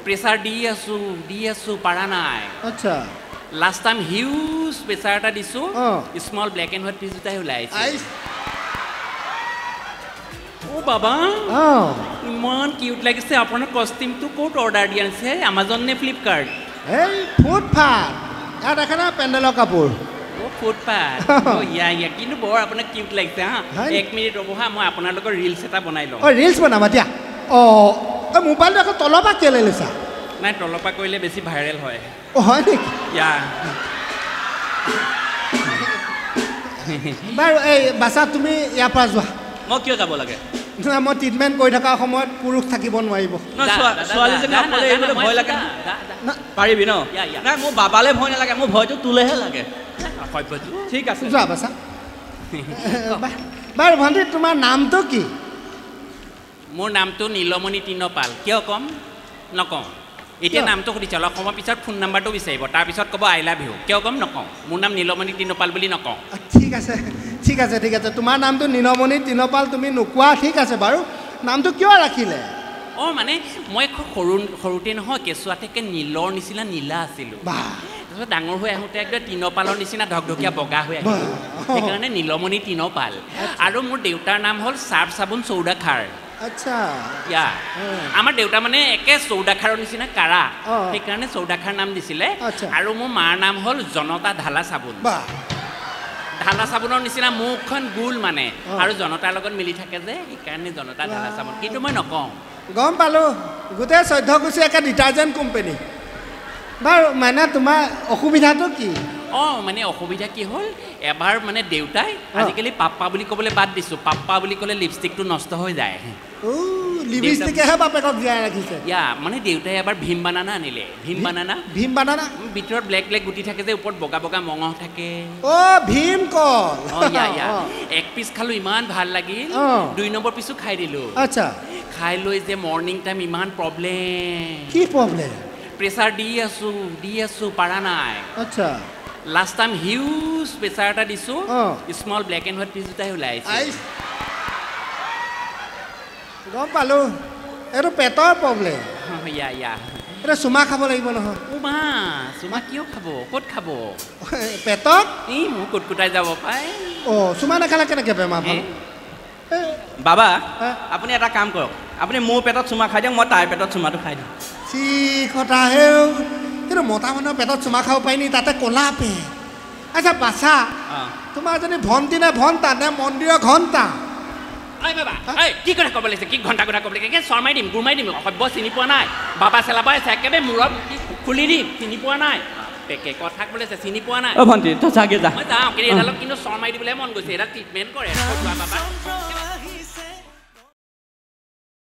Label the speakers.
Speaker 1: pressure দি আছো পাৰা নাই
Speaker 2: আচ্ছা
Speaker 1: লাষ্ট টাইম হিউজ প্ৰেছাৰ এটা দিছো small black and white piece দুটাই ওলাইছে ও বাবা ইমান কিউট লাগিছে আপোনাৰ কষ্টিউমটো ক'ত অৰ্ডাৰ দিয়া আছে আমাজন নে ফ্লিপকাৰ্ট
Speaker 2: এই ফুটপাথ ইয়াত দেখা না পেণ্ডেলৰ কাপোৰ
Speaker 1: ফুটপাথ ইয়া কিন্তু বৰ আপোনাক কিউট লাগিছে হা 1 মিনিট ৰ'ব হা মই আপোনালোকৰ ৰিলছ এটা বনাই লওঁ
Speaker 2: ৰিলছ বনাবা দিয়া মোবাইলটো আকৌ তলৰ পৰা কেলে লৈছা
Speaker 1: নাই তলৰ পৰা কৰিলে বেছি ভাইৰেল হয়
Speaker 2: হয় নেকি
Speaker 1: ইয়া
Speaker 2: বাৰু এই বাছা তুমি ইয়াৰ পৰা যোৱা
Speaker 1: মই কিয় যাব লাগে
Speaker 2: মই ট্ৰিটমেণ্ট কৰি থকা সময়ত পুৰুষ থাকিব নোৱাৰিব
Speaker 1: ছোৱালীজনী অকলে এইবলৈ ভয় লাগে পাৰিবি ন নাই মোৰ বাবালৈ ভয় নালাগে মোৰ ভয়টো তোলেহে লাগে ঠিক আছে
Speaker 2: যোৱা বাছা বাৰু ভণ্টি তোমাৰ নামটো কি
Speaker 1: মোৰ নামটো নীলমণি তৃণপাল কিয় ক'ম নকওঁ এতিয়া নামটো সুধিছে অলপ সময় পিছত ফোন নাম্বাৰটো বিচাৰিব তাৰপিছত ক'ব আই লাভ ইউ কিয় ক'ম নকওঁ মোৰ নাম নীলমণি তৃণপাল বুলি নকওঁ
Speaker 2: ঠিক আছে ঠিক আছে ঠিক আছে তোমাৰ নামটো নীলমণি তৃণপাল তুমি নোকোৱা ঠিক আছে বাৰু নামটো কিয় ৰাখিলে
Speaker 1: মানে মই সৰুতে নহয় কেঁচুৱাতে নীলৰ নিচিনা নীলা আছিলোঁ তাৰপিছত ডাঙৰ হৈ আহোঁতে একদম তৃণপালৰ নিচিনা ঢকঢকীয়া বগা হৈ আহিলোঁ সেইকাৰণে নীলমণি তৃণপাল আৰু মোৰ দেউতাৰ নাম হ'ল চাৰ্ফ চাবোন চৌদা খাৰ
Speaker 2: আচ্ছা
Speaker 1: ইয়া আমাৰ দেউতা মানে একে চৌদাখাৰৰ নিচিনা কাৰা সেইকাৰণে চৌদাখাৰ নাম দিছিলে আৰু মোৰ মাৰ নাম হ'ল জনতা ঢালা চাবোন ঢালা চাবোনৰ নিচিনা মুখখন গোল মানে আৰু জনতাৰ লগত মিলি থাকে যে সেইকাৰণে জনতা ঢালা চাবোন কিন্তু মই নকওঁ
Speaker 2: গম পালোঁ গোটেই 14 কুচি একে ডিটাৰজেণ্ট কোম্পানী বাৰু মানে তোমাৰ অসুবিধাটো কি
Speaker 1: মানে অসুবিধা কি হ'ল এবাৰ মানে দেউতাই আজিকালি পাপ্পা বুলি ক'বলৈ বাদ দিছোঁ পাপ্পা বুলি ক'লে লিপষ্টিকটো নষ্ট হৈ যায়
Speaker 2: লিপষ্টিকেহে বাপেকক জীয়াই ৰাখিছে
Speaker 1: মানে দেউতাই এবাৰ ভীম বানানা আনিলে ভীম বানানা ভিতৰত ব্লেক ব্লেক গুটি থাকে যে ওপৰত বগা বগা মঙহ থাকে
Speaker 2: ভীম কল
Speaker 1: এক পিচ খালোঁ ইমান ভাল লাগিল 2 নম্বৰ পিছো খাই দিলোঁ
Speaker 2: আচ্ছা
Speaker 1: খাই লৈ যে মৰ্ণিং টাইম ইমান প্ৰব্লেম
Speaker 2: কি প্ৰব্লেম
Speaker 1: প্ৰেছাৰ দি আছো পাৰা নাই
Speaker 2: আচ্ছা
Speaker 1: লাষ্ট টাইম হিউজ প্ৰেছাৰ এটা দিছো small black and white piece দুটাই ওলাইছে
Speaker 2: গম পালোঁ এইটো পেটৰ প্ৰব্লেম এতিয়া চুমা খাব লাগিব নহয়
Speaker 1: চুমা কিয় খাব ক'ত খাব
Speaker 2: পেটত
Speaker 1: মোৰ কুটকুটাই যাব পাই
Speaker 2: চুমা নাখালে কেনেকৈ বেমাৰ ভাল
Speaker 1: বাবা আপুনি এটা কাম কৰক আপুনি মোৰ পেটত চুমা খাই দিয়ক মই তাৰ পেটত চুমাটো খাই দিম
Speaker 2: কথা হেও কিন্তু মতা মানুহৰ পেটত চুমা খাব পাৰি নি তাতে ক'লা পে আচ্ছা বাছা তোমাৰ যদি ভণ্টি নে ভণ্টা নে মন্দিৰৰ ঘণ্টা
Speaker 1: কি কথা ক'ব লাগিছে কি ঘণ্টা কথা ক'ব লাগে শৰ্মাই দিম গুৰমাই দিম সভ্য চিনি পোৱা নাই বাবা চেলাবাই আছে একেবাৰে মূৰত খুলি দিম চিনি পোৱা নাই পেকে কথা ক'বলৈ আছে চিনি পোৱা নাই
Speaker 3: ভণ্টি তই যাগে যা
Speaker 1: মই যাওঁ কিন্তু এডালক কিন্তু শৰ্মাই দিবলৈ মন গৈছে এটা ট্ৰিটমেণ্ট কৰে বাবা